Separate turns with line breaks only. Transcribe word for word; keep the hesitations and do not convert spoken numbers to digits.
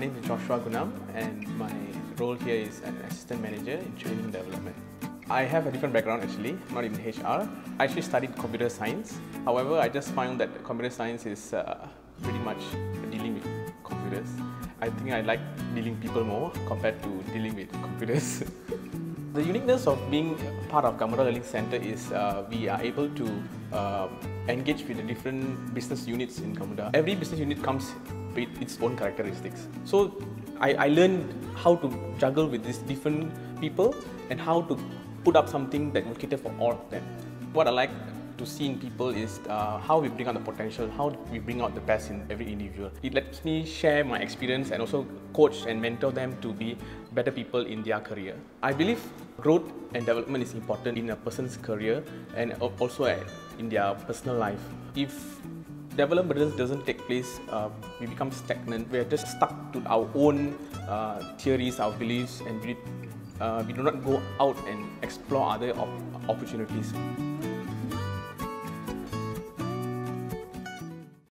name is Joshua Gunam and my role here is an assistant manager in training and development. I have a different background actually, not in H R. I actually studied computer science. However, I just found that computer science is uh, pretty much dealing with computers. I think I like dealing with people more compared to dealing with computers. The uniqueness of being part of Gamuda Learning Center is uh, we are able to uh, engage with the different business units in Gamuda. Every business unit comes with its own characteristics. So I, I learned how to juggle with these different people and how to put up something that will cater for all of them. What I like to see in people is uh, how we bring out the potential, how we bring out the best in every individual. It lets me share my experience and also coach and mentor them to be better people in their career. I believe growth and development is important in a person's career and also in their personal life. If development doesn't take place, uh, we become stagnant. We are just stuck to our own uh, theories, our beliefs, and we, uh, we do not go out and explore other op opportunities.